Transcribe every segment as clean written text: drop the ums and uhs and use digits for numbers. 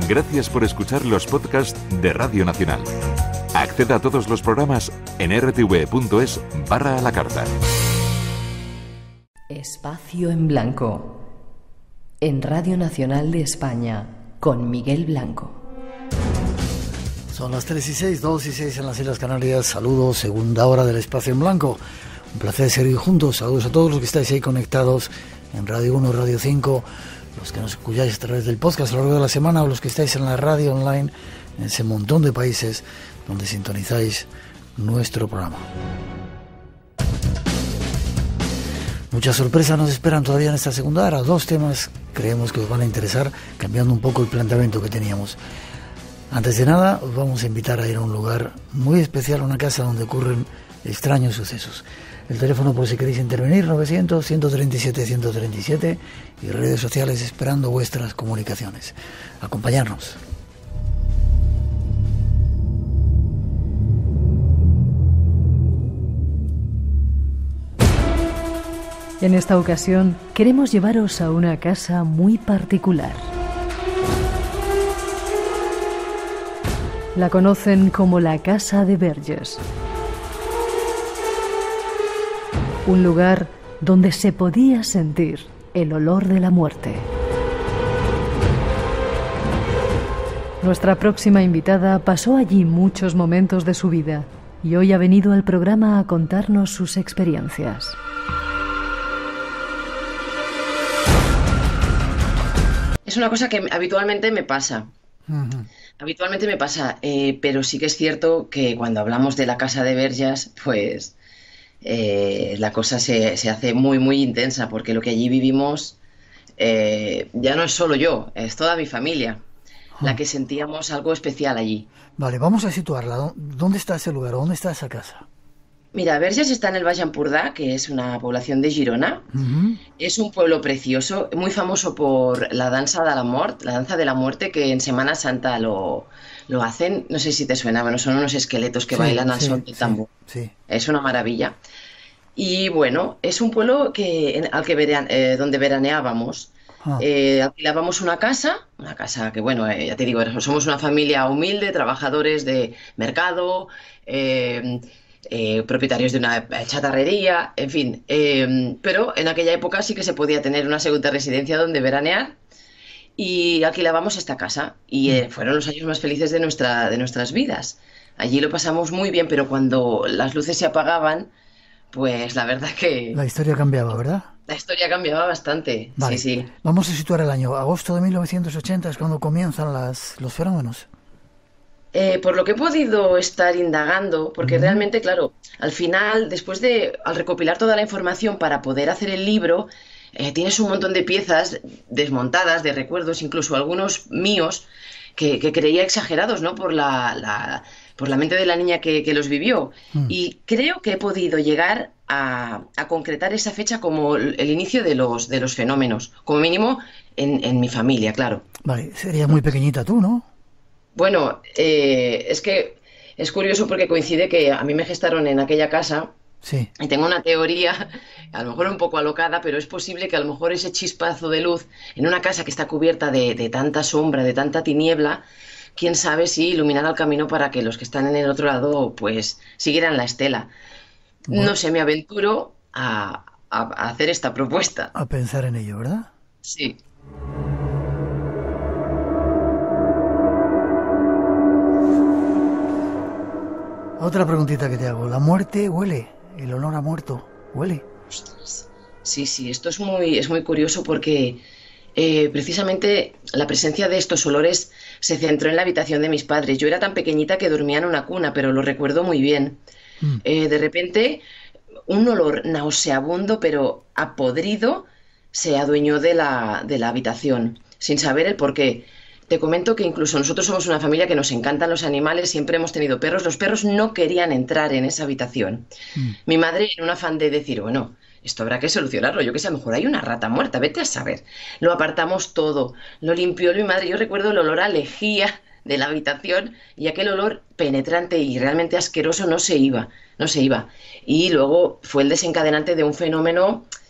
Gracias por escuchar los podcasts de Radio Nacional. Acceda a todos los programas en rtv.es/a la carta. Espacio en Blanco. En Radio Nacional de España, con Miguel Blanco. Son las 3:06, 2:06 en las Islas Canarias. Saludos, segunda hora del Espacio en Blanco. Un placer seguir juntos. Saludos a todos los que estáis ahí conectados en Radio 1, Radio 5, los que nos escucháis a través del podcast a lo largo de la semana, o los que estáis en la radio online, en ese montón de países donde sintonizáis nuestro programa. Muchas sorpresas nos esperan todavía en esta segunda hora. 2 temas creemos que os van a interesar, cambiando un poco el planteamiento que teníamos. Antes de nada, os vamos a invitar a ir a un lugar muy especial, una casa donde ocurren extraños sucesos. El teléfono por si queréis intervenir, 900-137-137, y redes sociales esperando vuestras comunicaciones. Acompañarnos. En esta ocasión queremos llevaros a una casa muy particular. La conocen como la Casa de Verges. Un lugar donde se podía sentir el olor de la muerte. Nuestra próxima invitada pasó allí muchos momentos de su vida y hoy ha venido al programa a contarnos sus experiencias. Es una cosa que habitualmente me pasa. Habitualmente me pasa, pero sí que es cierto que cuando hablamos de la Casa de Verges, pues la cosa se hace muy, muy intensa, porque lo que allí vivimos ya no es solo yo, es toda mi familia la que sentíamos algo especial allí. Vale, vamos a situarla. ¿Dónde está ese lugar? ¿Dónde está esa casa? Mira, Verges está en el Baix Empordà, que es una población de Girona. Es un pueblo precioso, muy famoso por la danza de la mort, la danza de la muerte, que en Semana Santa lo hacen. No sé si te suena, bueno, son unos esqueletos que bailan al son del tambor. Sí. Es una maravilla. Y bueno, es un pueblo donde veraneábamos. Alquilábamos una casa que, bueno, ya te digo, somos una familia humilde, trabajadores de mercado, propietarios de una chatarrería, en fin, pero en aquella época sí que se podía tener una segunda residencia donde veranear, y alquilábamos esta casa y fueron los años más felices de nuestras vidas. Allí lo pasamos muy bien, pero cuando las luces se apagaban, pues la verdad que la historia cambiaba, ¿verdad? La historia cambiaba bastante. Vale. Sí. Vamos a situar el año. Agosto de 1980 es cuando comienzan los fenómenos. Por lo que he podido estar indagando, porque realmente, claro, al final, al recopilar toda la información para poder hacer el libro, tienes un montón de piezas desmontadas, de recuerdos, incluso algunos míos, que creía exagerados, ¿no? Por la mente de la niña que los vivió. Y creo que he podido llegar a concretar esa fecha como el inicio de los fenómenos, como mínimo en mi familia, claro. Vale, sería muy pequeñita tú, ¿no? Bueno, es que es curioso porque coincide que a mí me gestaron en aquella casa. Sí. Y tengo una teoría, a lo mejor un poco alocada, pero es posible que a lo mejor ese chispazo de luz en una casa que está cubierta de tanta sombra, de tanta tiniebla, quién sabe si iluminara el camino para que los que están en el otro lado pues siguieran la estela. Bueno. No sé, me aventuro a hacer esta propuesta. A pensar en ello, ¿verdad? Sí. Otra preguntita que te hago. ¿La muerte huele? ¿El olor a muerto huele? Ostras. Sí, esto es muy curioso porque precisamente la presencia de estos olores se centró en la habitación de mis padres. Yo era tan pequeñita que dormía en una cuna, pero lo recuerdo muy bien. De repente, un olor nauseabundo, pero apodrido, se adueñó de la habitación, sin saber el porqué. Te comento que incluso nosotros somos una familia que nos encantan los animales, siempre hemos tenido perros. Los perros no querían entrar en esa habitación. Mi madre, en un afán de decir, bueno, esto habrá que solucionarlo, yo que sé, a lo mejor hay una rata muerta, vete a saber. Lo apartamos todo, lo limpió mi madre. Yo recuerdo el olor a lejía de la habitación y aquel olor penetrante y realmente asqueroso no se iba. Y luego fue el desencadenante de un fenómeno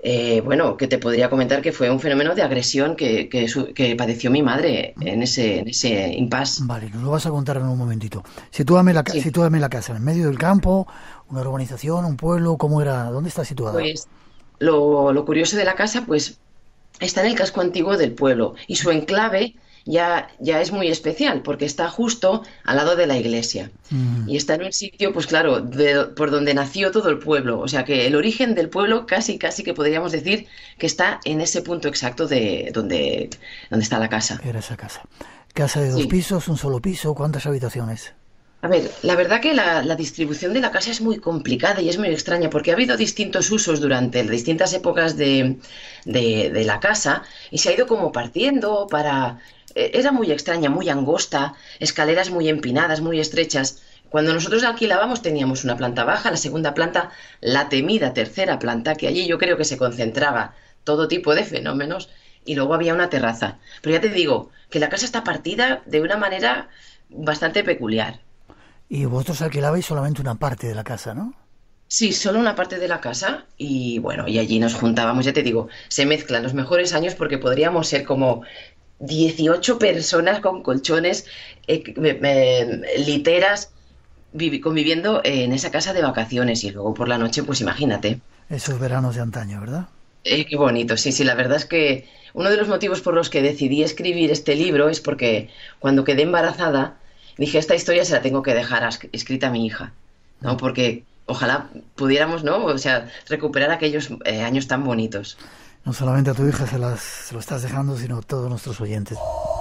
bueno, que te podría comentar que fue un fenómeno de agresión que padeció mi madre en ese impasse. Vale, nos lo vas a contar en un momentito. Sitúame la casa, en medio del campo, una urbanización, un pueblo, ¿cómo era? ¿Dónde está situada? Pues lo curioso de la casa, pues está en el casco antiguo del pueblo y su enclave ya es muy especial porque está justo al lado de la iglesia y está en un sitio, pues claro, por donde nació todo el pueblo. O sea que el origen del pueblo casi que podríamos decir que está en ese punto exacto de donde está la casa. Era esa casa. ¿Casa de 2 pisos, un solo piso? ¿Cuántas habitaciones? A ver, la verdad que la distribución de la casa es muy complicada y es muy extraña porque ha habido distintos usos durante distintas épocas de la casa y se ha ido como partiendo para... Era muy extraña, muy angosta, escaleras muy empinadas, muy estrechas. Cuando nosotros alquilábamos teníamos una planta baja, la segunda planta, la temida tercera planta, que allí yo creo que se concentraba todo tipo de fenómenos, y luego había una terraza. Pero ya te digo que la casa está partida de una manera bastante peculiar. Y vosotros alquilabais solamente una parte de la casa, ¿no? Sí, solo una parte de la casa y bueno, y allí nos juntábamos, ya te digo, se mezclan los mejores años porque podríamos ser como 18 personas con colchones, literas, conviviendo en esa casa de vacaciones y luego por la noche, pues imagínate. Esos veranos de antaño, ¿verdad? Qué bonito, sí, la verdad es que uno de los motivos por los que decidí escribir este libro es porque cuando quedé embarazada dije, esta historia se la tengo que dejar escrita a mi hija, ¿no? Porque ojalá pudiéramos, ¿no? O sea, recuperar aquellos años tan bonitos. No solamente a tu hija se lo estás dejando, sino a todos nuestros oyentes.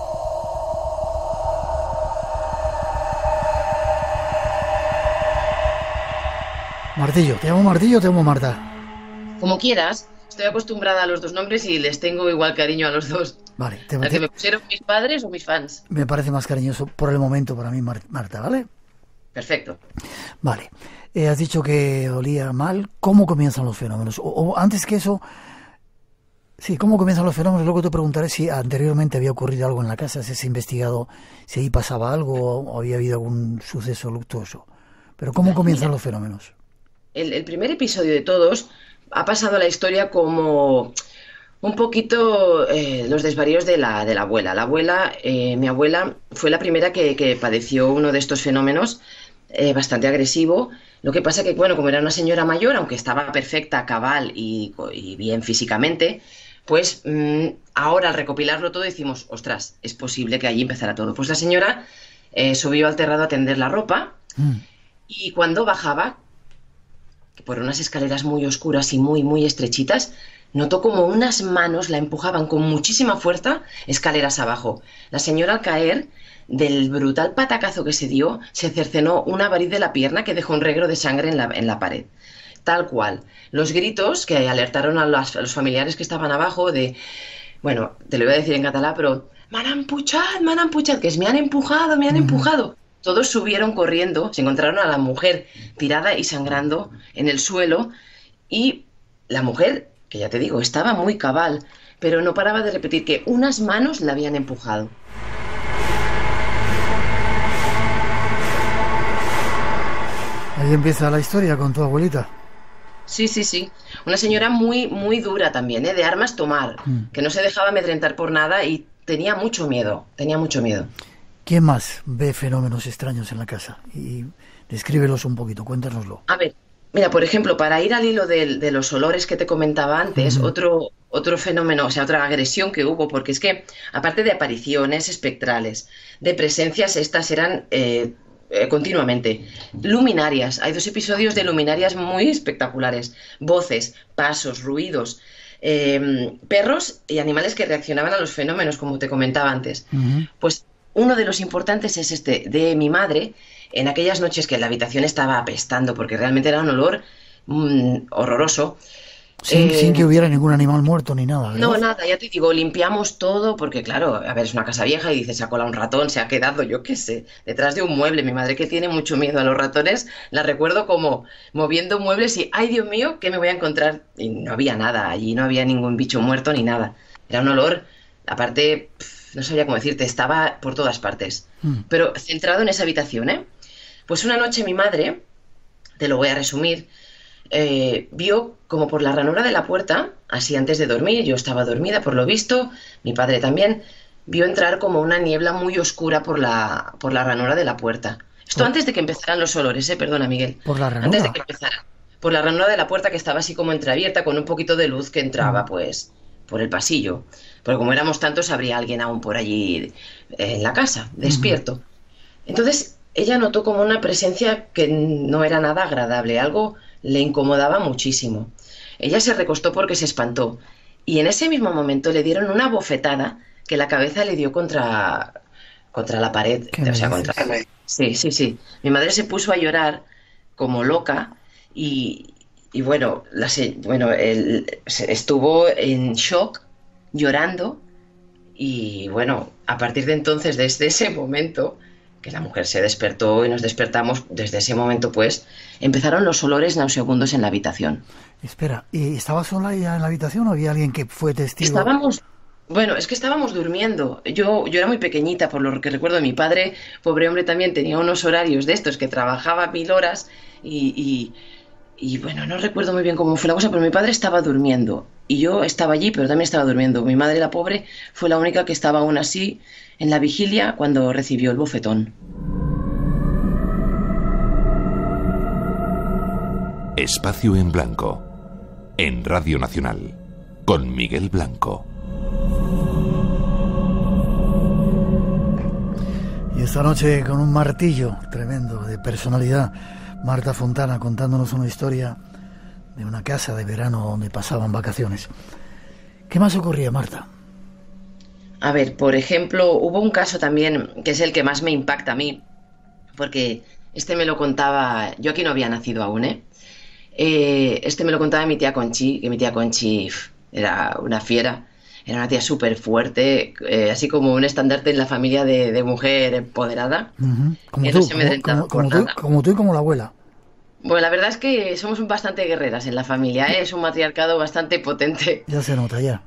Martillo, ¿te llamo Martillo o te llamo Marta? Como quieras, estoy acostumbrada a los dos nombres y les tengo igual cariño a los dos. Vale, ¿A que me pusieron mis padres o mis fans? Me parece más cariñoso por el momento para mí, Marta, ¿vale? Perfecto. Vale, has dicho que olía mal. ¿Cómo comienzan los fenómenos? O antes que eso... Sí, ¿cómo comienzan los fenómenos? Luego te preguntaré si anteriormente había ocurrido algo en la casa, si has investigado si ahí pasaba algo o había habido algún suceso luctuoso. Pero ¿cómo comienzan los fenómenos? El primer episodio de todos ha pasado a la historia como un poquito los desvaríos de la abuela. La abuela, mi abuela, fue la primera que padeció uno de estos fenómenos bastante agresivo. Lo que pasa que, bueno, como era una señora mayor, aunque estaba perfecta, cabal y bien físicamente, pues ahora al recopilarlo todo decimos, ostras, es posible que allí empezara todo. Pues la señora subió al terrado a tender la ropa y cuando bajaba, por unas escaleras muy oscuras y muy estrechitas, notó como unas manos la empujaban con muchísima fuerza escaleras abajo. La señora al caer, del brutal patacazo que se dio, se cercenó una variz de la pierna que dejó un regro de sangre en la pared. Tal cual. Los gritos que alertaron a los familiares que estaban abajo de... Bueno, te lo voy a decir en catalán, pero... m'han empujat, que es me han empujado. Todos subieron corriendo, se encontraron a la mujer tirada y sangrando en el suelo y la mujer, que ya te digo, estaba muy cabal, pero no paraba de repetir que unas manos la habían empujado. Ahí empieza la historia con tu abuelita. Sí. Una señora muy dura también, de armas tomar, que no se dejaba amedrentar por nada y tenía mucho miedo. ¿Quién más ve fenómenos extraños en la casa? Y descríbelos un poquito, cuéntanoslo. A ver, mira, por ejemplo, para ir al hilo de los olores que te comentaba antes, otro fenómeno, o sea, otra agresión que hubo, porque es que, aparte de apariciones espectrales, de presencias, estas eran continuamente. Luminarias, hay 2 episodios de luminarias muy espectaculares. Voces, pasos, ruidos, perros y animales que reaccionaban a los fenómenos, como te comentaba antes. Pues uno de los importantes es este, de mi madre, en aquellas noches que la habitación estaba apestando, porque realmente era un olor horroroso. Sin que hubiera ningún animal muerto ni nada, ¿verdad? No, nada, ya te digo, limpiamos todo, porque claro, a ver, es una casa vieja y dices, se ha colado un ratón, se ha quedado, yo qué sé, detrás de un mueble. Mi madre, que tiene mucho miedo a los ratones, la recuerdo como moviendo muebles y, ¡ay, Dios mío!, ¿qué me voy a encontrar? Y no había nada, allí no había ningún bicho muerto ni nada. Era un olor, aparte... no sabía cómo decirte, estaba por todas partes. Pero centrado en esa habitación, Pues una noche mi madre, te lo voy a resumir, vio como por la ranura de la puerta, así antes de dormir, yo estaba dormida por lo visto, mi padre también, vio entrar como una niebla muy oscura por la ranura de la puerta. Esto antes de que empezaran los olores, perdona, Miguel. ¿Por la ranura? Antes de que empezara. Por la ranura de la puerta, que estaba así como entreabierta, con un poquito de luz que entraba, pues, por el pasillo. Porque como éramos tantos, habría alguien aún por allí en la casa, despierto. Entonces, ella notó como una presencia que no era nada agradable, algo le incomodaba muchísimo. Ella se recostó porque se espantó, y en ese mismo momento le dieron una bofetada que la cabeza le dio contra la pared. O sea, Sí, sí, sí. Mi madre se puso a llorar como loca y bueno, estuvo en shock, llorando, y bueno, a partir de entonces, desde ese momento que la mujer se despertó y nos despertamos, desde ese momento pues empezaron los olores nauseabundos en la habitación. Espera, ¿y estaba sola ella en la habitación o había alguien que fue testigo? Bueno, es que estábamos durmiendo. Yo era muy pequeñita, por lo que recuerdo. Mi padre, pobre hombre, también tenía unos horarios de estos, que trabajaba 1000 horas y bueno, no recuerdo muy bien cómo fue la cosa, pero mi padre estaba durmiendo y yo estaba allí, pero también estaba durmiendo. Mi madre, la pobre, fue la única que estaba aún así en la vigilia cuando recibió el bofetón. Espacio en Blanco, en Radio Nacional, con Miguel Blanco. Y esta noche, con un martillo tremendo de personalidad, Marta Fontana contándonos una historia de una casa de verano donde pasaban vacaciones. ¿Qué más ocurría, Marta? A ver, por ejemplo, hubo un caso también que es el que más me impacta a mí, porque este me lo contaba, yo aquí no había nacido aún, este me lo contaba mi tía Conchi, que mi tía Conchi era una fiera, era una tía súper fuerte, así como un estandarte en la familia de mujer empoderada. Uh-huh. Como que tú, no se amedrentaba por nada. Como tú y como la abuela. Bueno, la verdad es que somos bastante guerreras en la familia, es un matriarcado bastante potente. Ya se nota, ya.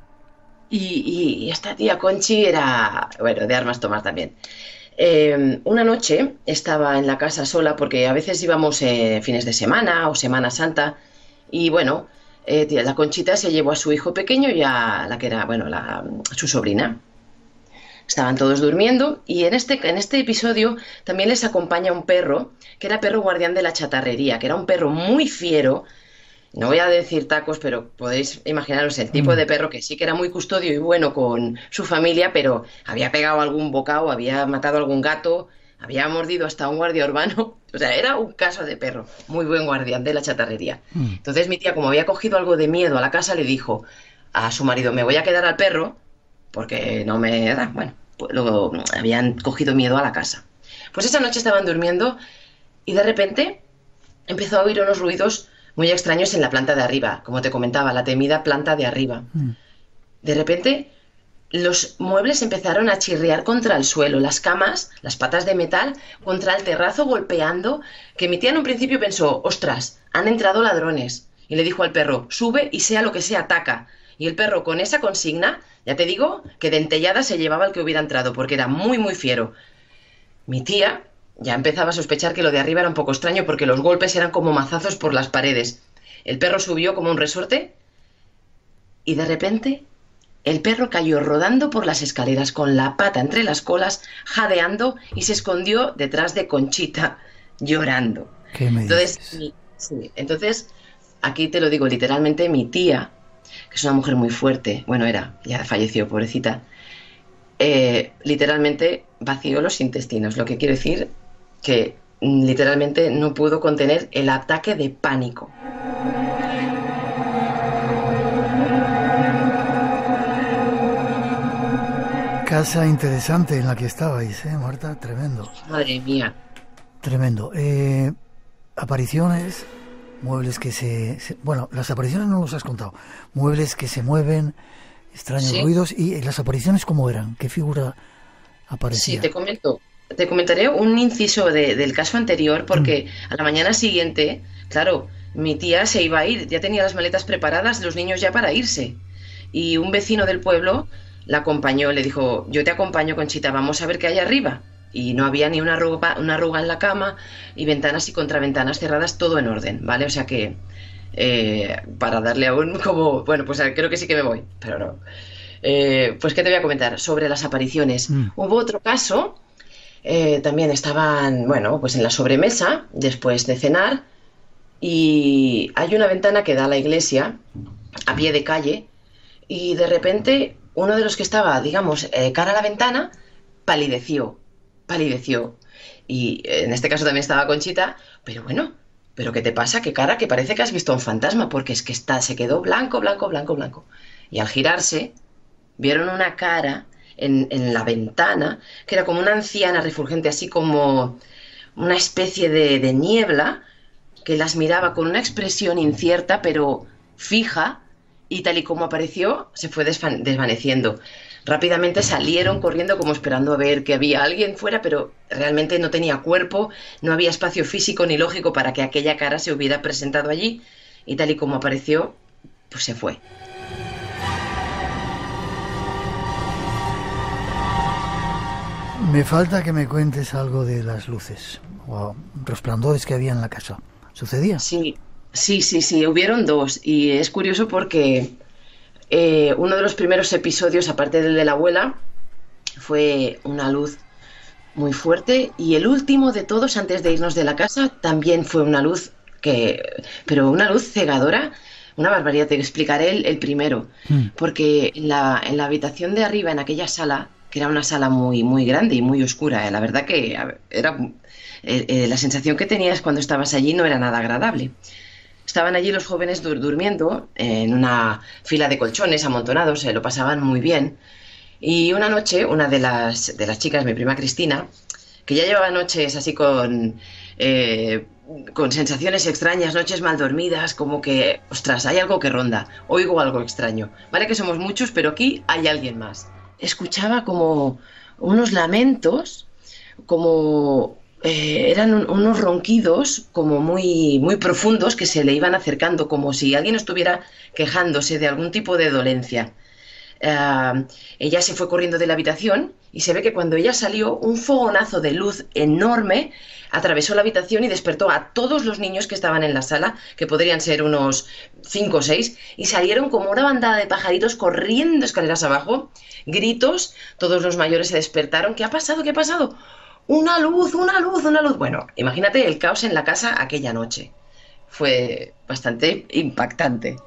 Y esta tía Conchi era, bueno, de armas tomar también. Una noche estaba en la casa sola porque a veces íbamos fines de semana o Semana Santa y bueno, la Conchita se llevó a su hijo pequeño y a la que era, bueno, su sobrina. Estaban todos durmiendo y en este episodio también les acompaña un perro, que era perro guardián de la chatarrería, que era un perro muy fiero. No voy a decir tacos, pero podéis imaginaros el tipo de perro que sí que era muy custodio y bueno con su familia, pero había pegado algún bocado, había matado algún gato, había mordido hasta un guardia urbano. O sea, era un caso de perro, muy buen guardián de la chatarrería. Entonces mi tía, como había cogido algo de miedo a la casa, le dijo a su marido, me voy a quedar al perro porque no me da. Bueno, pues luego habían cogido miedo a la casa. Pues esa noche estaban durmiendo y de repente empezó a oír unos ruidos muy extraños en la planta de arriba, como te comentaba, la temida planta de arriba. De repente, los muebles empezaron a chirriar contra el suelo, las camas, las patas de metal, contra el terrazo golpeando, que mi tía en un principio pensó, ostras, han entrado ladrones. Y le dijo al perro, sube y sea lo que sea, ataca. Y el perro, con esa consigna, ya te digo, que dentellada se llevaba al que hubiera entrado, porque era muy, muy fiero. Mi tía ya empezaba a sospechar que lo de arriba era un poco extraño porque los golpes eran como mazazos por las paredes. El perro subió como un resorte y de repente el perro cayó rodando por las escaleras con la pata entre las colas, jadeando y se escondió detrás de Conchita, llorando. ¿Qué me dices? Entonces, aquí te lo digo literalmente, mi tía, que es una mujer muy fuerte, bueno, ya falleció, pobrecita, literalmente vació los intestinos, lo que quiere decir que literalmente no pudo contener el ataque de pánico. Casa interesante en la que estabais, Marta, tremendo. Madre mía. Tremendo. Apariciones, muebles que bueno, las apariciones no los has contado. Muebles que se mueven, extraños ruidos. ¿Y las apariciones cómo eran? ¿Qué figura aparecía? Sí, te comentaré un inciso del caso anterior, porque a la mañana siguiente, claro, mi tía se iba a ir, ya tenía las maletas preparadas, los niños ya para irse. Y un vecino del pueblo la acompañó, le dijo, yo te acompaño, Conchita, vamos a ver qué hay arriba. Y no había ni una arruga en la cama, y ventanas y contraventanas cerradas, todo en orden, ¿vale? O sea que para darle aún como, bueno, pues creo que sí que me voy, pero no. Pues qué te voy a comentar sobre las apariciones. Hubo otro caso, también estaban, bueno, pues en la sobremesa, después de cenar, y hay una ventana que da a la iglesia, a pie de calle, y de repente uno de los que estaba, digamos, cara a la ventana, palideció. Y en este caso también estaba Conchita, pero bueno, ¿pero qué te pasa? ¿Qué cara? Que parece que has visto un fantasma, porque es que se quedó blanco. Y al girarse, vieron una cara en la ventana, que era como una anciana refulgente, así como una especie de niebla, que las miraba con una expresión incierta, pero fija, y tal y como apareció, se fue desvaneciendo. Rápidamente salieron corriendo como esperando a ver que había alguien fuera, pero realmente no tenía cuerpo, no había espacio físico ni lógico para que aquella cara se hubiera presentado allí, y tal y como apareció, pues se fue. Me falta que me cuentes algo de las luces o resplandores que había en la casa. ¿Sucedía? Sí, hubieron dos, y es curioso porque uno de los primeros episodios, aparte del de la abuela, fue una luz muy fuerte, y el último de todos, antes de irnos de la casa, también fue una luz pero una luz cegadora, una barbaridad. Te explicaré el primero, porque en la habitación de arriba, en aquella sala, que era una sala muy, muy grande y muy oscura, la verdad que era la sensación que tenías cuando estabas allí no era nada agradable. Estaban allí los jóvenes durmiendo en una fila de colchones amontonados, se lo pasaban muy bien. Y una noche, una de las chicas, mi prima Cristina, que ya llevaba noches así con sensaciones extrañas, noches mal dormidas, como que, ostras, hay algo que ronda, oigo algo extraño. Vale que somos muchos, pero aquí hay alguien más. Escuchaba como unos lamentos, como eran unos ronquidos como muy, muy profundos, que se le iban acercando, como si alguien estuviera quejándose de algún tipo de dolencia. Ella se fue corriendo de la habitación, y se ve que cuando ella salió, un fogonazo de luz enorme atravesó la habitación y despertó a todos los niños que estaban en la sala, que podrían ser unos 5 o 6, y salieron como una bandada de pajaritos corriendo escaleras abajo, gritos, todos los mayores se despertaron. ¿Qué ha pasado? ¿Qué ha pasado? ¡Una luz! Bueno, imagínate el caos en la casa aquella noche. Fue bastante impactante.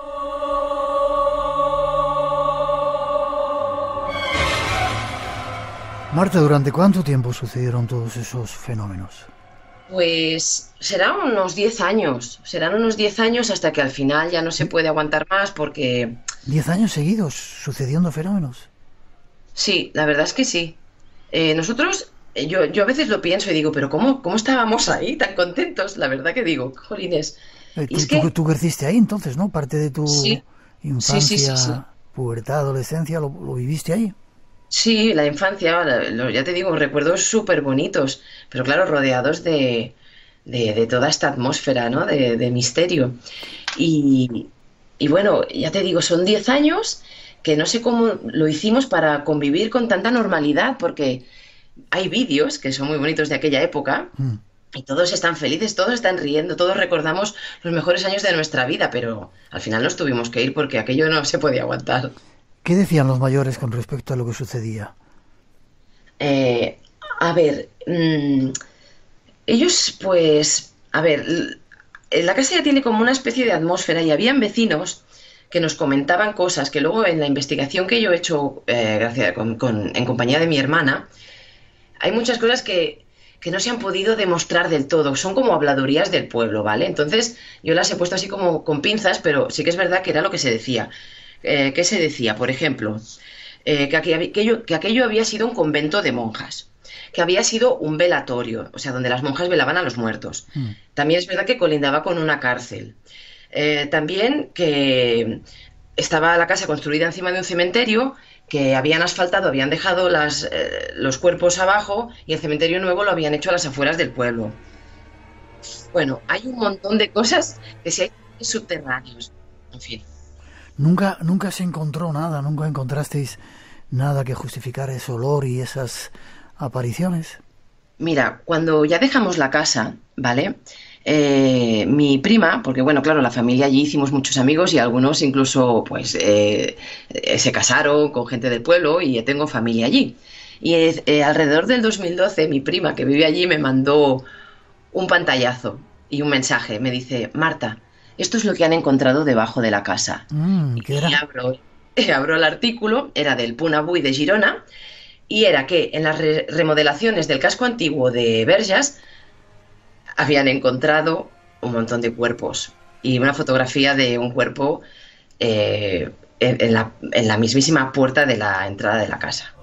Marta, ¿durante cuánto tiempo sucedieron todos esos fenómenos? Pues serán unos 10 años. Serán unos 10 años hasta que al final ya no se puede aguantar más porque... 10 años seguidos sucediendo fenómenos. Sí, la verdad es que sí. Nosotros, yo a veces lo pienso y digo, pero ¿cómo estábamos ahí tan contentos? La verdad que digo, jolines. Tú creciste ahí entonces, ¿no? Parte de tu infancia, sí. pubertad, adolescencia, ¿lo viviste ahí? Sí, la infancia, ya te digo, recuerdos súper bonitos, pero claro, rodeados de toda esta atmósfera, ¿no? De misterio. Y bueno, ya te digo, son 10 años que no sé cómo lo hicimos para convivir con tanta normalidad, porque hay vídeos que son muy bonitos de aquella época, y todos están felices, todos están riendo, todos recordamos los mejores años de nuestra vida, pero al final nos tuvimos que ir porque aquello no se podía aguantar. ¿Qué decían los mayores con respecto a lo que sucedía? A ver, ellos pues, a ver, la casa ya tiene como una especie de atmósfera, y habían vecinos que nos comentaban cosas que luego en la investigación que yo he hecho en compañía de mi hermana, hay muchas cosas que no se han podido demostrar del todo, son como habladurías del pueblo, ¿vale? Entonces yo las he puesto así como con pinzas, pero sí que es verdad que era lo que se decía. ¿Qué se decía? Por ejemplo, que aquello había sido un convento de monjas, que había sido un velatorio, o sea, donde las monjas velaban a los muertos. También es verdad que colindaba con una cárcel. También que estaba la casa construida encima de un cementerio, que habían asfaltado, habían dejado los cuerpos abajo, y el cementerio nuevo lo habían hecho a las afueras del pueblo. Bueno, hay un montón de cosas que sí hay subterráneos, en fin. Nunca se encontró nada, nunca encontrasteis nada que justificara ese olor y esas apariciones. Mira, cuando ya dejamos la casa, ¿vale? mi prima, porque bueno, claro, la familia allí hicimos muchos amigos y algunos incluso pues se casaron con gente del pueblo y tengo familia allí. Y alrededor del 2012 mi prima que vive allí me mandó un pantallazo y un mensaje. Me dice: Marta, esto es lo que han encontrado debajo de la casa. ¿Qué Y era? abro el artículo, era del Punt Avui de Girona, y era que en las remodelaciones del casco antiguo de Verges habían encontrado un montón de cuerpos y una fotografía de un cuerpo en la mismísima puerta de la entrada de la casa.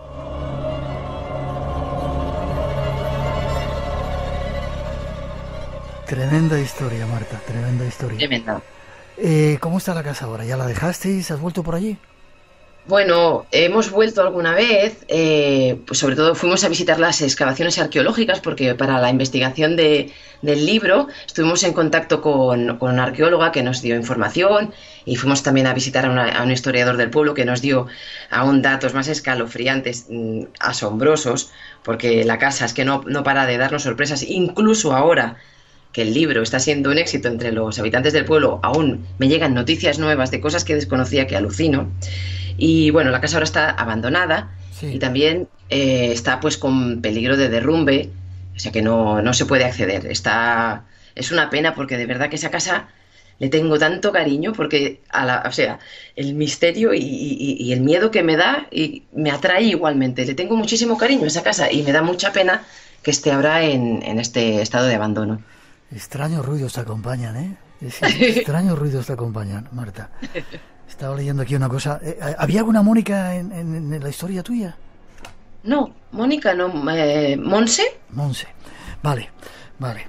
Tremenda historia, Marta, tremenda historia. Tremenda. ¿Cómo está la casa ahora? ¿Ya la dejasteis? ¿Has vuelto por allí? Bueno, hemos vuelto alguna vez, pues sobre todo fuimos a visitar las excavaciones arqueológicas porque para la investigación del libro estuvimos en contacto con una arqueóloga que nos dio información y fuimos también a visitar a un historiador del pueblo que nos dio aún datos más escalofriantes, asombrosos, porque la casa es que no para de darnos sorpresas, incluso ahora que el libro está siendo un éxito entre los habitantes del pueblo, aún me llegan noticias nuevas de cosas que desconocía, que alucino. Y bueno, la casa ahora está abandonada y Sí. también está pues con peligro de derrumbe, o sea que no se puede acceder. Es una pena porque de verdad que esa casa le tengo tanto cariño porque o sea, el misterio y el miedo que me da y me atrae igualmente. Le tengo muchísimo cariño a esa casa y me da mucha pena que esté ahora en este estado de abandono. Extraños ruidos te acompañan, ¿eh? Extraños ruidos te acompañan, Marta. Estaba leyendo aquí una cosa. ¿Había alguna Mónica en la historia tuya? No, Mónica, no, Monse. Monse. Vale, vale.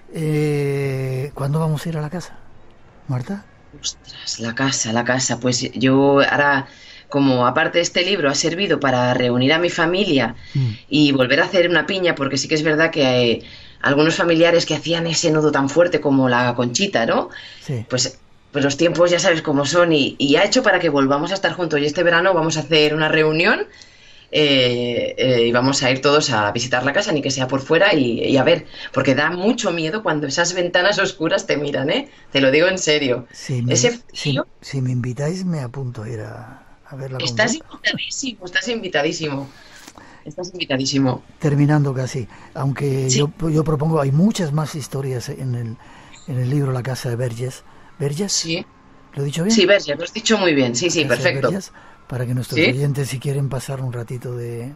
¿Cuándo vamos a ir a la casa, Marta? Ostras, la casa. Pues yo ahora, como aparte este libro ha servido para reunir a mi familia y volver a hacer una piña, porque sí que es verdad que algunos familiares que hacían ese nudo tan fuerte como la Conchita, ¿no? Sí. Pues los tiempos ya sabes cómo son y ha hecho para que volvamos a estar juntos. Y este verano vamos a hacer una reunión y vamos a ir todos a visitar la casa, ni que sea por fuera, y a ver, porque da mucho miedo cuando esas ventanas oscuras te miran, ¿eh? Te lo digo en serio. Ese frío, Si me invitáis, me apunto a ir a verla con estás vos. invitadísimo, estás invitadísimo. Estás invitadísimo. Terminando casi. Aunque Sí, yo propongo, hay muchas más historias en el libro La casa de Verges. ¿Verges? sí. ¿Lo he dicho bien? Sí, Berger, lo has dicho muy bien. Sí, La sí, casa de perfecto. Verges, para que nuestros Sí, oyentes, si quieren pasar un ratito de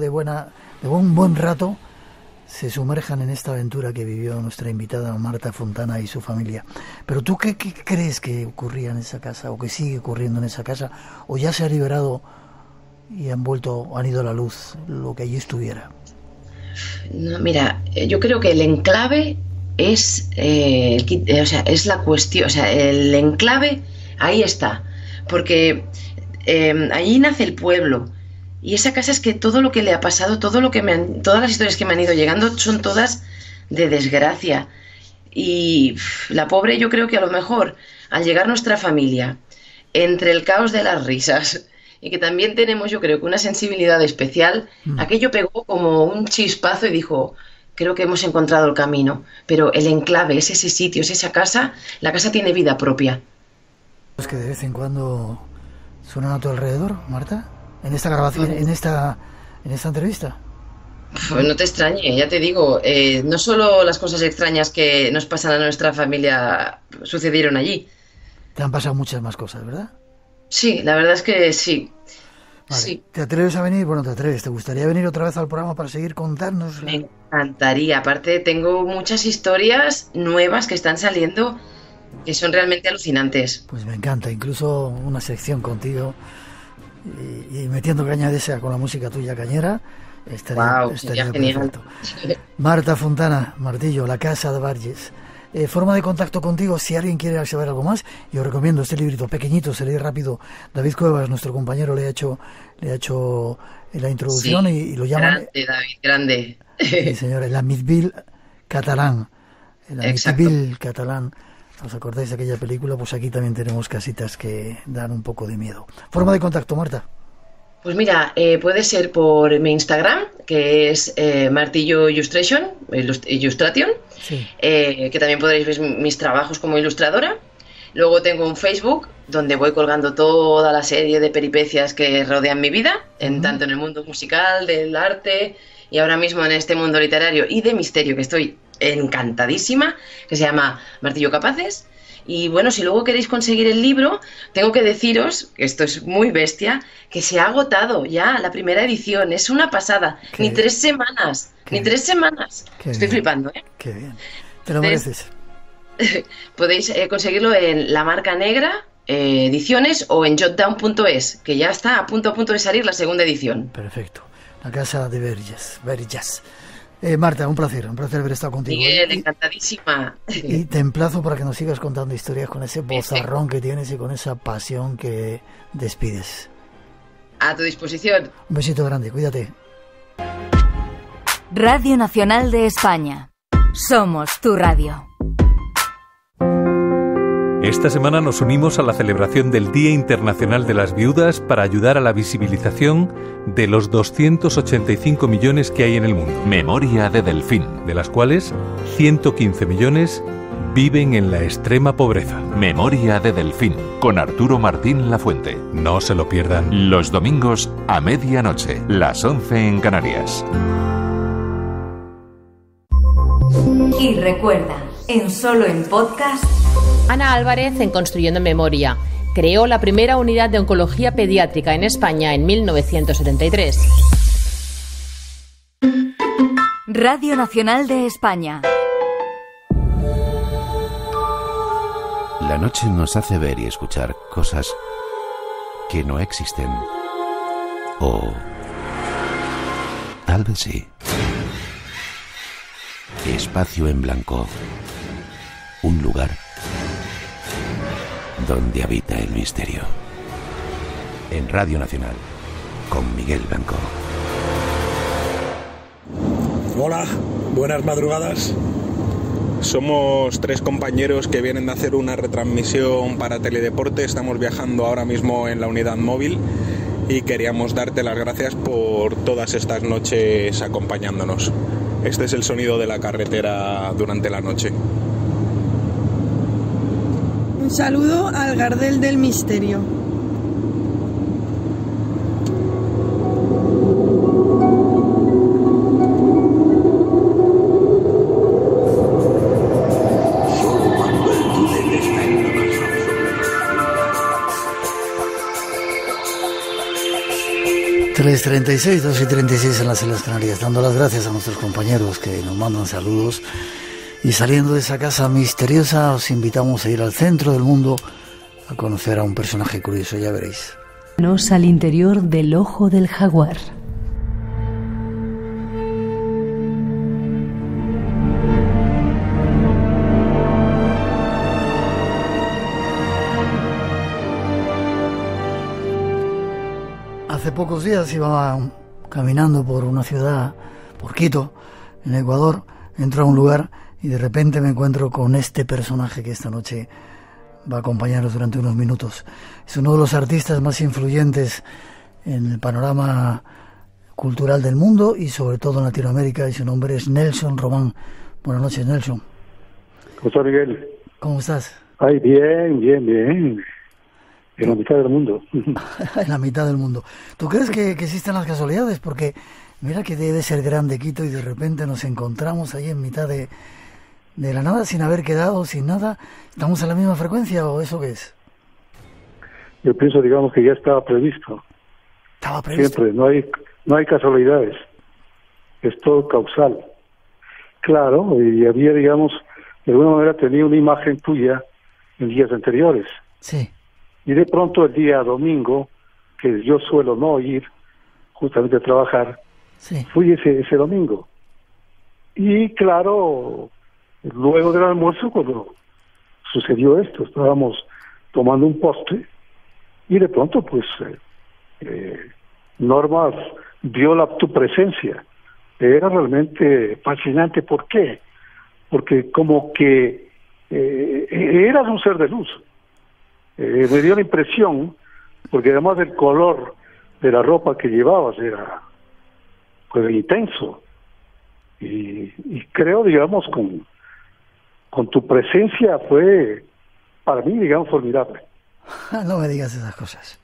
un buen rato, se sumerjan en esta aventura que vivió nuestra invitada Marta Fontana y su familia. Pero tú, ¿qué crees que ocurría en esa casa, o que sigue ocurriendo en esa casa, o ya se ha liberado y han ido a la luz lo que allí estuviera? no, mira, yo creo que el enclave es, o sea, es la cuestión, o sea, el enclave ahí está, porque allí nace el pueblo y esa casa es que todo lo que le ha pasado, todas las historias que me han ido llegando son todas de desgracia y la pobre yo creo que a lo mejor al llegar nuestra familia entre el caos de las risas y que también tenemos yo creo que una sensibilidad especial, aquello pegó como un chispazo y dijo, creo que hemos encontrado el camino, pero el enclave es ese sitio, es esa casa, la casa tiene vida propia. ¿Es que de vez en cuando suenan a tu alrededor, Marta? En esta grabación, en esta entrevista. Pues no te extrañe, ya te digo, no solo las cosas extrañas que nos pasan a nuestra familia sucedieron allí. Te han pasado muchas más cosas, ¿verdad? Sí, la verdad es que sí, Vale. sí. ¿Te atreves a venir? Bueno, te atreves. ¿Te gustaría venir otra vez al programa para seguir contándonos? Me encantaría. Aparte, tengo muchas historias nuevas que están saliendo que son realmente alucinantes. Pues me encanta. Incluso una sección contigo y metiendo caña de esa con la música tuya cañera. Wow, Estaría sería genial. perfecto. Marta Fontana, Martillo, La Casa de Verges. Forma de contacto contigo, si alguien quiere saber algo más, yo recomiendo este librito pequeñito, se lee rápido. David Cuevas, nuestro compañero, le ha hecho la introducción Sí, y lo llaman, grande, David, grande. sí señora, el Amityville catalán. El Exacto. Amityville catalán. ¿Os acordáis de aquella película? Pues aquí también tenemos casitas que dan un poco de miedo. Forma de contacto, Marta. Pues mira, puede ser por mi Instagram, que es Martillo Illustration, Illustration, Sí. Que también podréis ver mis trabajos como ilustradora. Luego tengo un Facebook donde voy colgando toda la serie de peripecias que rodean mi vida, tanto en el mundo musical, del arte y ahora mismo en este mundo literario y de misterio, que estoy encantadísima, que se llama Martillo Capaces. Y bueno, si luego queréis conseguir el libro, tengo que deciros, que esto es muy bestia, que se ha agotado ya la primera edición. Es una pasada. Ni 3 semanas. Ni 3 semanas. Estoy flipando, ¿eh? Qué bien. Te lo mereces. Podéis conseguirlo en La Marca Negra Ediciones o en jotdown.es, que ya está a punto de salir la segunda edición. Perfecto. La casa de Verjas. Marta, un placer haber estado contigo. Miguel, encantadísima. Y te emplazo para que nos sigas contando historias con ese bozarrón que tienes y con esa pasión que despides. A tu disposición. Un besito grande, cuídate. Radio Nacional de España. Somos tu radio. Esta semana nos unimos a la celebración del Día Internacional de las Viudas para ayudar a la visibilización de los 285 millones que hay en el mundo. Memoria de Delfín. De las cuales 115 millones viven en la extrema pobreza. Memoria de Delfín, con Arturo Martín Lafuente. No se lo pierdan. Los domingos a medianoche, las 11 en Canarias. Y recuerda, solo en podcast. Ana Álvarez, en Construyendo Memoria, creó la primera unidad de oncología pediátrica en España en 1973. Radio Nacional de España. La noche nos hace ver y escuchar cosas que no existen. O tal vez sí. Espacio en blanco. Un lugar donde habita el misterio. En Radio Nacional, con Miguel Blanco. Hola, buenas madrugadas. Somos 3 compañeros que vienen de hacer una retransmisión para Teledeporte. Estamos viajando ahora mismo en la unidad móvil y queríamos darte las gracias por todas estas noches acompañándonos. Este es el sonido de la carretera durante la noche. Un saludo al Gardel del Misterio. Tres 36, 2:36 en las Islas Canarias, dando las gracias a nuestros compañeros que nos mandan saludos. Y saliendo de esa casa misteriosa, os invitamos a ir al centro del mundo a conocer a un personaje curioso, ya veréis. Nos al interior del ojo del jaguar. Hace pocos días iba caminando por una ciudad, por Quito, en Ecuador, entro a un lugar y de repente me encuentro con este personaje que esta noche va a acompañarnos durante unos minutos. Es uno de los artistas más influyentes en el panorama cultural del mundo y sobre todo en Latinoamérica, y su nombre es Nelson Román. Buenas noches, Nelson. ¿Cómo estás, Miguel? ¿Cómo estás? Ay, bien. En la mitad del mundo. En la mitad del mundo. ¿Tú crees que existen las casualidades? Porque mira que debe ser grande Quito y de repente nos encontramos ahí en mitad de la nada, sin haber quedado, sin nada. ¿Estamos en la misma frecuencia o eso qué es? Yo pienso, digamos, que ya estaba previsto. Estaba previsto. Siempre, no hay casualidades. Es todo causal. Claro, y había, digamos, de alguna manera tenía una imagen tuya en días anteriores. Sí. Y de pronto el día domingo, que yo suelo no ir justamente a trabajar, sí, fui ese domingo. Y claro, luego del almuerzo, cuando sucedió esto, estábamos tomando un postre y de pronto, pues, Norma vio tu presencia. Era realmente fascinante. ¿Por qué? Porque como que eras un ser de luz. Me dio la impresión, porque además del color de la ropa que llevabas fue intenso. Y creo, digamos, con tu presencia fue, para mí, digamos, formidable. No me digas esas cosas.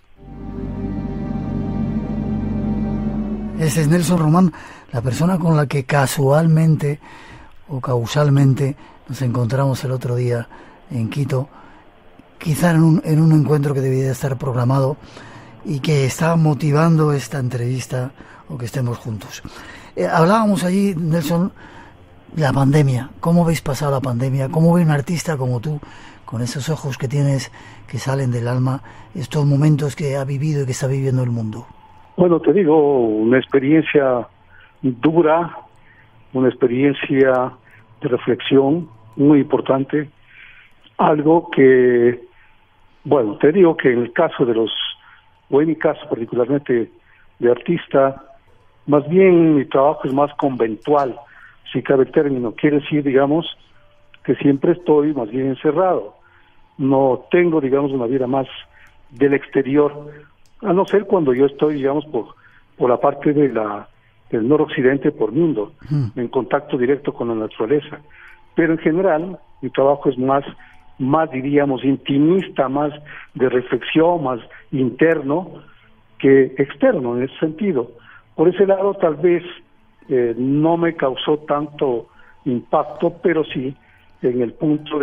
Ese es Nelson Román, la persona con la que casualmente o causalmente nos encontramos el otro día en Quito, quizá en un encuentro que debía estar programado y que está motivando esta entrevista o que estemos juntos. Hablábamos allí, Nelson, la pandemia. ¿Cómo habéis pasado la pandemia? ¿Cómo ve un artista como tú, con esos ojos que tienes que salen del alma, estos momentos que ha vivido y que está viviendo el mundo? Bueno, te digo, una experiencia dura, una experiencia de reflexión muy importante, algo que, bueno, te digo que en el caso o en mi caso particularmente de artista, más bien mi trabajo es más conventual, si cabe el término, quiere decir, digamos, que siempre estoy más bien encerrado, no tengo, digamos, una vida más del exterior, a no ser cuando yo estoy, digamos, por la parte del noroccidente, por mundo, en contacto directo con la naturaleza. Pero en general, mi trabajo es más diríamos, intimista, más de reflexión, más interno que externo en ese sentido. Por ese lado, tal vez no me causó tanto impacto, pero sí en el punto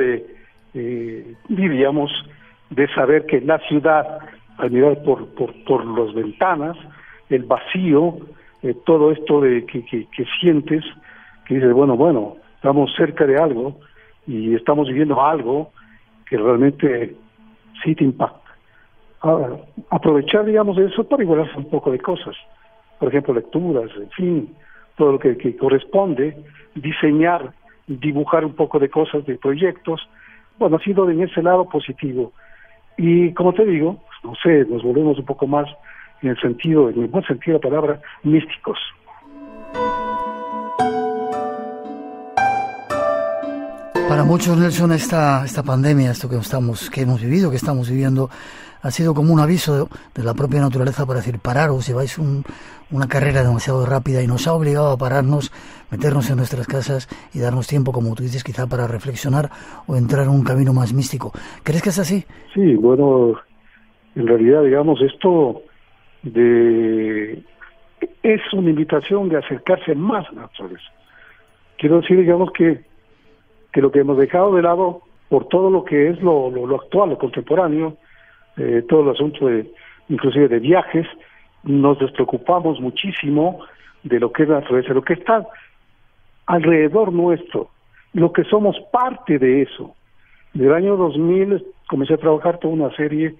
diríamos, de saber que la ciudad, al mirar por las ventanas, el vacío, todo esto de que sientes, que dices, bueno, estamos cerca de algo y estamos viviendo algo que realmente sí te impacta. Ahora, aprovechar, digamos, eso para igualarse un poco de cosas, por ejemplo, lecturas, en fin, todo lo que corresponde, diseñar, dibujar un poco de cosas, de proyectos. Bueno, ha sido en ese lado positivo. Y como te digo, no sé, nos volvemos un poco más en el buen sentido de la palabra, místicos. Para muchos, Nelson, esta pandemia, esto que hemos vivido, que estamos viviendo, ha sido como un aviso de la propia naturaleza para decir, pararos, lleváis una carrera demasiado rápida y nos ha obligado a pararnos, meternos en nuestras casas y darnos tiempo, como tú dices, quizá para reflexionar o entrar en un camino más místico. ¿Crees que es así? Sí, bueno, en realidad, digamos, esto es una invitación de acercarse más a la naturaleza. Quiero decir, digamos, que lo que hemos dejado de lado por todo lo que es lo actual, lo contemporáneo, todo el asunto inclusive de viajes, nos despreocupamos muchísimo de lo que es la naturaleza, lo que está alrededor nuestro, lo que somos parte de eso. En el año 2000 comencé a trabajar toda una serie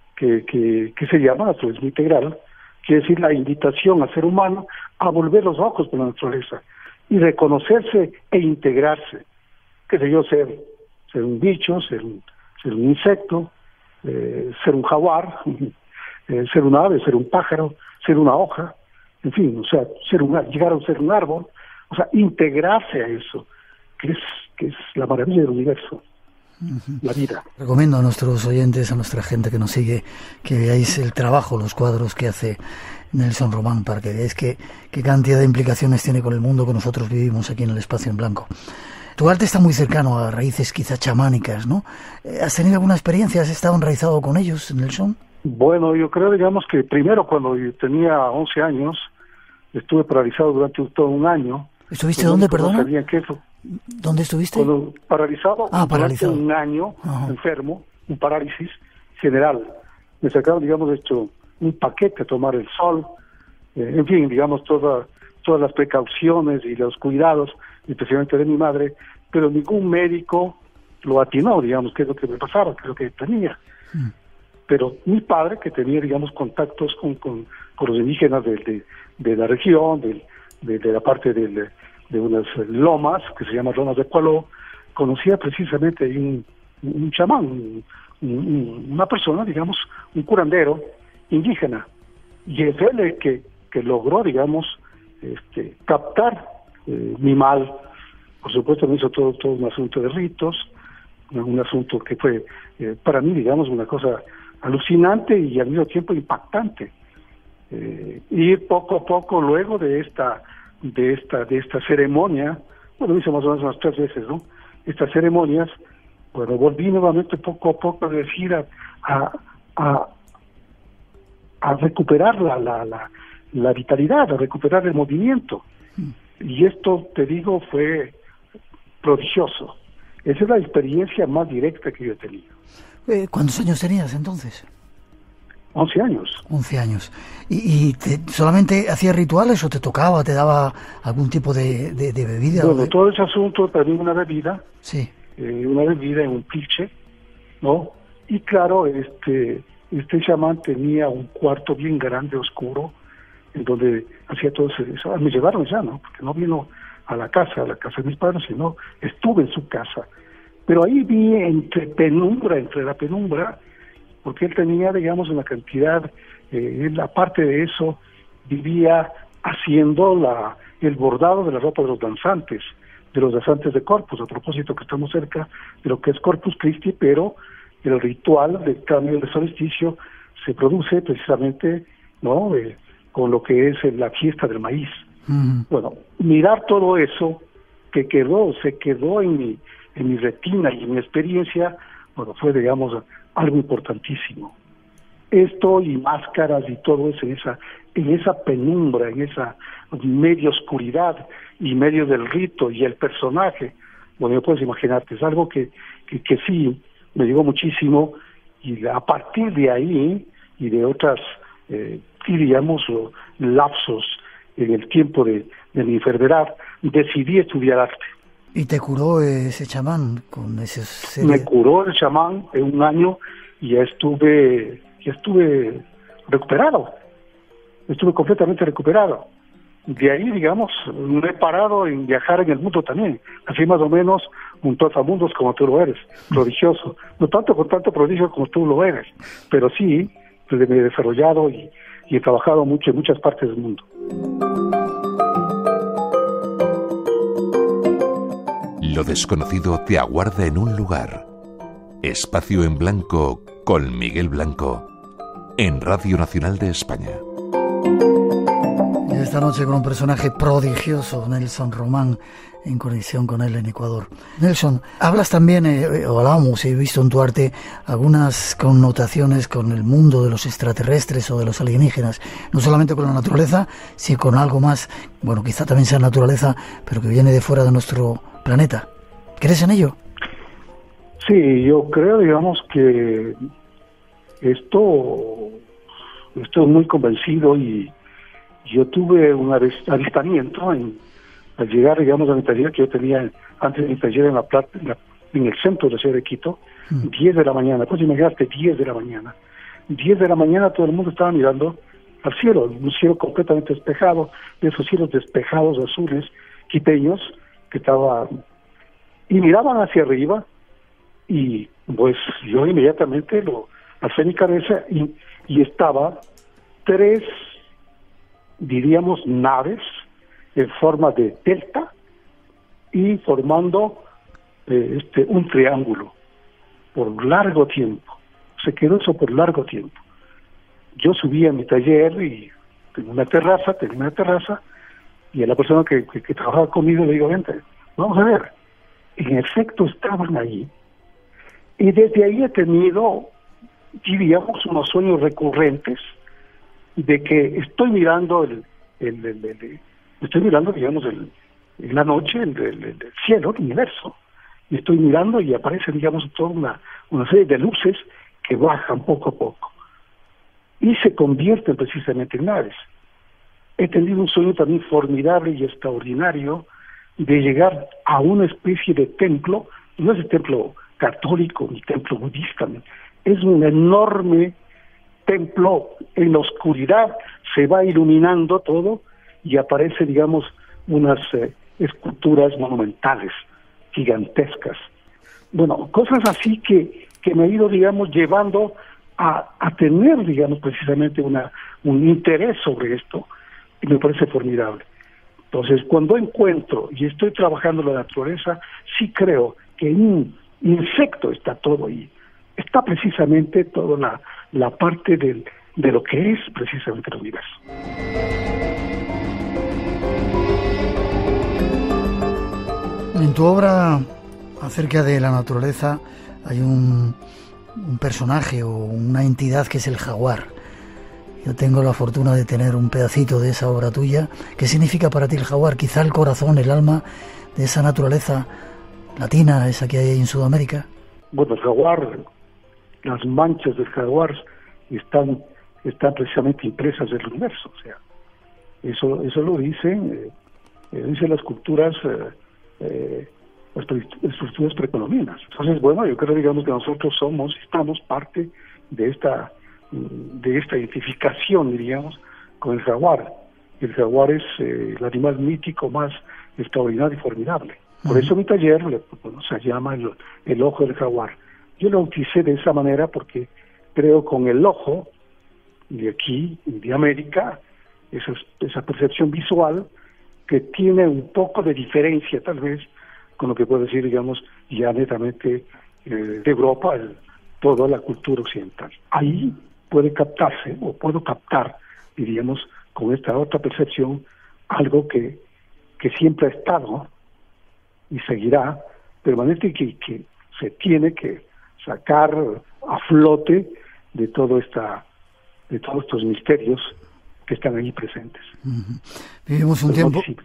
que se llama Naturalismo Integral, quiere decir la invitación al ser humano a volver los ojos por la naturaleza y reconocerse e integrarse. Qué sé yo, ser un bicho, ser un insecto, ser un jaguar, ser un ave, ser un pájaro, ser una hoja, en fin, o sea, llegar a ser un árbol, o sea, integrarse a eso, que es la maravilla del universo, la vida. Recomiendo a nuestros oyentes, a nuestra gente que nos sigue, que veáis el trabajo, los cuadros que hace Nelson Román, para que veáis qué cantidad de implicaciones tiene con el mundo que nosotros vivimos aquí en el Espacio en Blanco. Tu arte está muy cercano a raíces quizá chamánicas, ¿no? ¿Has tenido alguna experiencia? ¿Has estado enraizado con ellos, Nelson? Bueno, yo creo, digamos, que primero cuando yo tenía 11 años, estuve paralizado durante todo un año. ¿Estuviste dónde, perdona? No ¿Dónde estuviste? Paralizado. Paralizado. Durante un año, enfermo, un parálisis general. Me sacaron, digamos, un paquete a tomar el sol, en fin, digamos, todas las precauciones y los cuidados, especialmente de mi madre, pero ningún médico lo atinó, digamos, qué es lo que me pasaba, qué es lo que tenía. Pero mi padre, que tenía, digamos, contactos con los indígenas de la región, de la parte de unas lomas, que se llaman lomas de Cualó, conocía precisamente un chamán, una persona, digamos, un curandero indígena, y es él el que logró, digamos, captar mi mal. Por supuesto me hizo todo un asunto de ritos, un asunto que fue para mí, digamos, una cosa alucinante y al mismo tiempo impactante. Y poco a poco, luego de esta de esta ceremonia, bueno, hice más o menos unas 3 veces, ¿no? Estas ceremonias, bueno, volví nuevamente poco a poco a decir, a recuperar la vitalidad, a recuperar el movimiento. Y esto, te digo, fue prodigioso. Esa es la experiencia más directa que yo he tenido. ¿Cuántos años tenías entonces? 11 años. 11 años. ¿Y solamente hacías rituales o te tocaba, te daba algún tipo de bebida? Bueno, todo ese asunto, también una bebida. Sí. Una bebida en un pilche, ¿no? Y claro, este chamán tenía un cuarto bien grande, oscuro, en donde hacía todo eso. Me llevaron ya, ¿no? Porque no vino a la casa de mis padres, sino estuve en su casa. Pero ahí vi entre la penumbra, porque él tenía, digamos, una cantidad, él aparte de eso, vivía haciendo el bordado de la ropa de los danzantes de Corpus, a propósito que estamos cerca de lo que es Corpus Christi, pero el ritual de cambio de solsticio se produce precisamente, ¿no?, con lo que es la fiesta del maíz. Bueno, mirar todo eso que se quedó en mi retina y en mi experiencia, bueno, fue, digamos, algo importantísimo. Esto y máscaras y todo eso en esa penumbra, en esa media oscuridad y medio del rito y el personaje, bueno, puedes imaginarte, es algo que sí me llegó muchísimo, y a partir de ahí y de otras, diríamos, lapsos en el tiempo de mi enfermedad, decidí estudiar arte. ¿Y te curó ese chamán con ese serie? Me curó el chamán en un año y ya estuve recuperado. Estuve completamente recuperado. De ahí, digamos, me he parado en viajar en el mundo también, así más o menos un trotamundos como tú lo eres, prodigioso. No tanto con tanto prodigio como tú lo eres, pero sí, me he desarrollado y he trabajado mucho en muchas partes del mundo. Lo desconocido te aguarda en un lugar. Espacio en Blanco con Miguel Blanco en Radio Nacional de España. Y esta noche con un personaje prodigioso, Nelson Román, en conexión con él en Ecuador. Nelson, hablas también, o hablamos, he visto en tu arte algunas connotaciones con el mundo de los extraterrestres o de los alienígenas, no solamente con la naturaleza, sino con algo más, bueno, quizá también sea naturaleza, pero que viene de fuera de nuestro planeta. ¿Crees en ello? Sí, yo creo, digamos, que estoy muy convencido, y yo tuve un avistamiento al llegar, digamos, a mi taller que yo tenía antes de mi taller en La Plata, en el centro de la ciudad de Quito, 10 de la mañana, pues imagínate, 10 de la mañana. 10 de la mañana todo el mundo estaba mirando al cielo, un cielo completamente despejado, de esos cielos despejados azules, quiteños, que y miraban hacia arriba, y pues yo inmediatamente alcé mi cabeza y estaba 3, diríamos, naves en forma de delta y formando un triángulo por largo tiempo. Se quedó eso por largo tiempo. Yo subí a mi taller y tenía una terraza, y a la persona que trabajaba conmigo le digo, vente, vamos a ver. En efecto estaban ahí, y desde ahí he tenido, diríamos, unos sueños recurrentes de que estoy mirando digamos, en la noche el cielo, el universo, y estoy mirando y aparece, digamos, toda una serie de luces que bajan poco a poco y se convierten precisamente en naves. He tenido un sueño también formidable y extraordinario de llegar a una especie de templo, no es el templo católico ni templo budista, es un enorme templo. En la oscuridad se va iluminando todo y aparece, digamos, unas esculturas monumentales, gigantescas. Bueno, cosas así que me ha ido, digamos, llevando a tener, digamos, precisamente un interés sobre esto, y me parece formidable. Entonces, cuando encuentro y estoy trabajando la naturaleza, sí creo que en un insecto está todo ahí. Está precisamente toda la parte de lo que es precisamente el universo. En tu obra acerca de la naturaleza hay un personaje o una entidad que es el jaguar. Yo tengo la fortuna de tener un pedacito de esa obra tuya. ¿Qué significa para ti el jaguar? Quizá el corazón, el alma de esa naturaleza latina, esa que hay en Sudamérica. Bueno, el jaguar, las manchas del jaguar están precisamente impresas del universo. O sea, eso lo dicen las culturas, las estructuras precolombinas. Entonces, bueno, yo creo, digamos, que nosotros estamos parte de esta identificación, diríamos, con el jaguar. El jaguar es el animal mítico más extraordinario y formidable. Por eso mi taller se llama el ojo del jaguar. Yo lo bauticé de esa manera porque creo con el ojo de aquí, de América, esa percepción visual que tiene un poco de diferencia tal vez con lo que puede decir, digamos, ya netamente de Europa, toda la cultura occidental. Ahí puede captarse, o puedo captar, diríamos, con esta otra percepción, algo que siempre ha estado y seguirá permanente, y que se tiene que sacar a flote de todos estos misterios que están ahí presentes. Vivimos un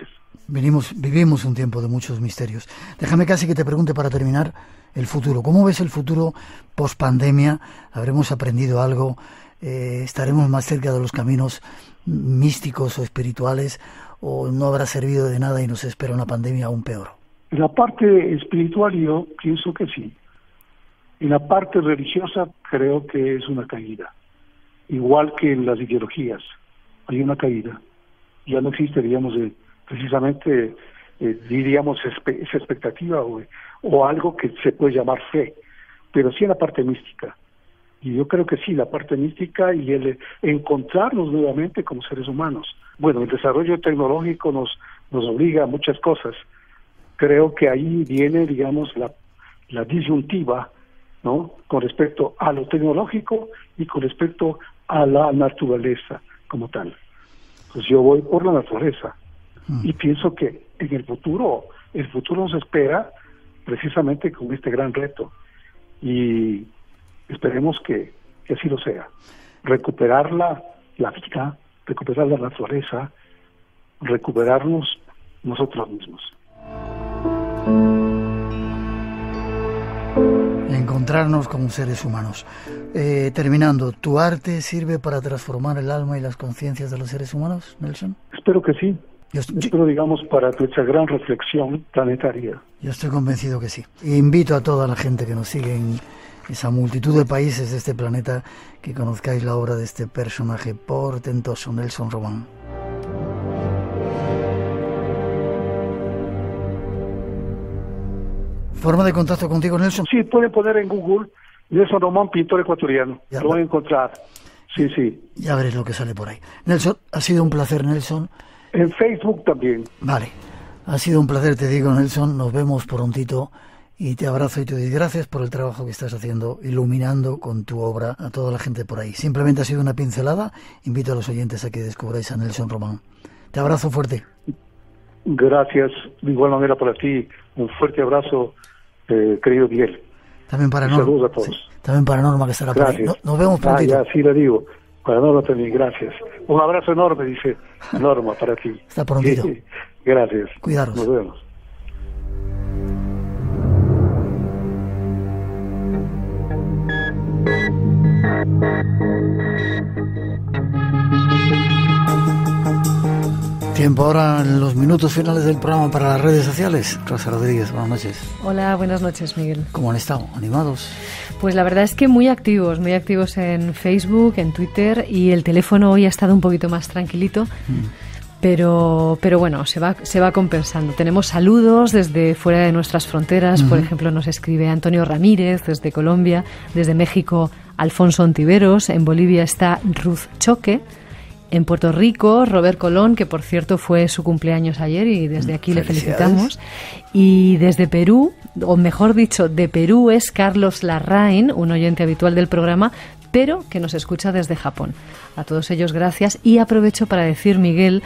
tiempo de muchos misterios. Déjame casi que te pregunte para terminar el futuro. ¿Cómo ves el futuro post pandemia? ¿Habremos aprendido algo? ¿Estaremos más cerca de los caminos místicos o espirituales? ¿O no habrá servido de nada y nos espera una pandemia aún peor? En la parte espiritual yo pienso que sí. En la parte religiosa creo que es una caída. Igual que en las ideologías, hay una caída. Ya no existe, digamos, precisamente, diríamos, esa expectativa o algo que se puede llamar fe, pero sí en la parte mística. Y yo creo que sí, la parte mística y el encontrarnos nuevamente como seres humanos. Bueno, el desarrollo tecnológico nos obliga a muchas cosas. Creo que ahí viene, digamos, la disyuntiva, ¿no?, con respecto a lo tecnológico y con respecto a la naturaleza como tal. Pues yo voy por la naturaleza y pienso que en el futuro nos espera precisamente con este gran reto, y esperemos que así lo sea. Recuperar la vida, recuperar la naturaleza, recuperarnos nosotros mismos. Encontrarnos como seres humanos. Terminando, ¿tu arte sirve para transformar el alma y las conciencias de los seres humanos, Nelson? Espero que sí. Espero, digamos, para nuestra gran reflexión planetaria. Yo estoy convencido que sí. Invito a toda la gente que nos sigue en esa multitud de países de este planeta que conozcáis la obra de este personaje portentoso, Nelson Román. ¿Forma de contacto contigo, Nelson? Sí, pueden poner en Google Nelson Román, pintor ecuatoriano. Ya, lo van a encontrar. Sí. Ya veréis lo que sale por ahí. Nelson, ha sido un placer, Nelson. En Facebook también. Vale. Ha sido un placer, te digo, Nelson. Nos vemos prontito y te abrazo y te doy gracias por el trabajo que estás haciendo, iluminando con tu obra a toda la gente por ahí. Simplemente ha sido una pincelada. Invito a los oyentes a que descubráis a Nelson Román. Te abrazo fuerte. Gracias. De igual manera para ti. Un fuerte abrazo, querido Miguel. También para Norma. Saludos a todos. Sí, también para Norma, que estará por ahí. Nos vemos prontito. Ya, sí le digo. Para Norma también, gracias. Un abrazo enorme, dice Norma, para ti. Hasta prontito. Sí, gracias. Cuidaros. Nos vemos. Tiempo ahora en los minutos finales del programa para las redes sociales. Rosa Rodríguez, buenas noches. Hola, buenas noches, Miguel. ¿Cómo han estado? ¿Animados? Pues la verdad es que muy activos en Facebook, en Twitter, y el teléfono hoy ha estado un poquito más tranquilito. Pero bueno, se va compensando. Tenemos saludos desde fuera de nuestras fronteras. Por ejemplo, nos escribe Antonio Ramírez desde Colombia, desde México Alfonso Ontiveros, en Bolivia está Ruth Choque, en Puerto Rico Robert Colón, que por cierto fue su cumpleaños ayer y desde aquí le felicitamos, y desde Perú, o mejor dicho, de Perú es Carlos Larraín, un oyente habitual del programa, pero que nos escucha desde Japón. A todos ellos gracias, y aprovecho para decir, Miguel,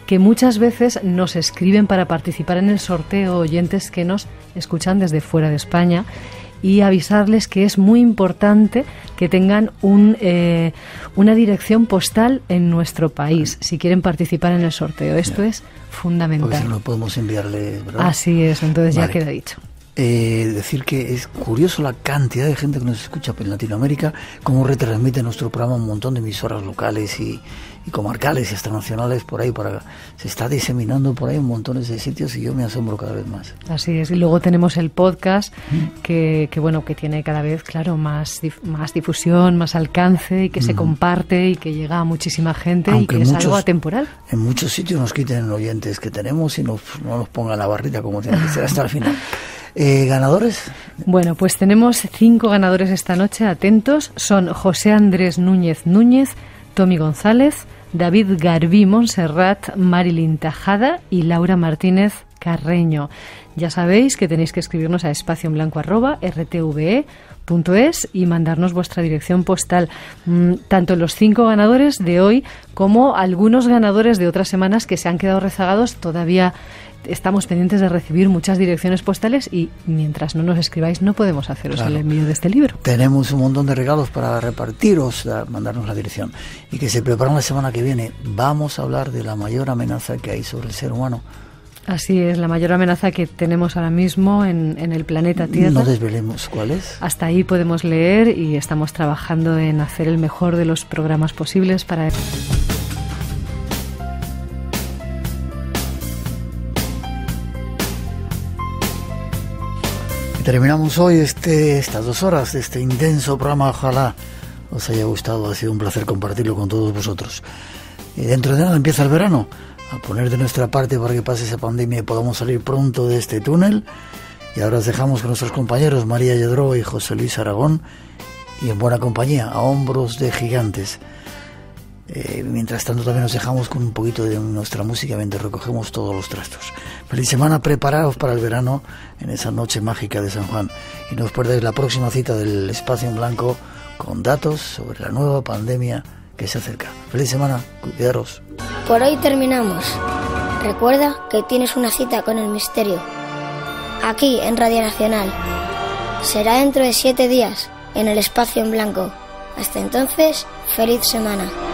que muchas veces nos escriben para participar en el sorteo, oyentes que nos escuchan desde fuera de España, y avisarles que es muy importante que tengan una dirección postal en nuestro país si quieren participar en el sorteo. Esto es fundamental. Porque si no podemos enviarle, ¿verdad? Así es, entonces ya queda dicho. Decir que es curioso la cantidad de gente que nos escucha en Latinoamérica, cómo retransmite nuestro programa un montón de emisoras locales y comarcales y hasta nacionales por ahí, se está diseminando por ahí en montones de sitios y yo me asombro cada vez más. Así es, y luego tenemos el podcast que tiene cada vez, claro, más difusión, más alcance y que se comparte y que llega a muchísima gente. Aunque y que es algo atemporal. En muchos sitios nos quiten oyentes que tenemos y no nos pongan la barrita como tiene que ser hasta el final. ¿Ganadores? Bueno, pues tenemos 5 ganadores esta noche, atentos. Son José Andrés Núñez, Tommy González, David Garbí Montserrat, Marilyn Tajada y Laura Martínez Carreño. Ya sabéis que tenéis que escribirnos a espacio_rtve.es y mandarnos vuestra dirección postal. Tanto los 5 ganadores de hoy como algunos ganadores de otras semanas que se han quedado rezagados, todavía estamos pendientes de recibir muchas direcciones postales y mientras no nos escribáis no podemos haceros el envío de este libro. Tenemos un montón de regalos para repartiros, mandarnos la dirección y que se preparan la semana que viene. Vamos a hablar de la mayor amenaza que hay sobre el ser humano. Así es, la mayor amenaza que tenemos ahora mismo en el planeta Tierra. No desvelemos cuál es. Hasta ahí podemos leer y estamos trabajando en hacer el mejor de los programas posibles para... Terminamos hoy estas 2 horas de este intenso programa. Ojalá os haya gustado, ha sido un placer compartirlo con todos vosotros. Y dentro de nada empieza el verano, a poner de nuestra parte para que pase esa pandemia y podamos salir pronto de este túnel. Y ahora os dejamos con nuestros compañeros María Lledró y José Luis Aragón, y en buena compañía, a hombros de gigantes. Mientras tanto también nos dejamos con un poquito de nuestra música mientras recogemos todos los trastos. Feliz semana, preparaos para el verano en esa noche mágica de San Juan y no os perdáis la próxima cita del Espacio en Blanco con datos sobre la nueva pandemia que se acerca. Feliz semana, cuidaros. Por hoy terminamos. Recuerda que tienes una cita con el misterio aquí en Radio Nacional. Será dentro de 7 días en el Espacio en Blanco. Hasta entonces, feliz semana.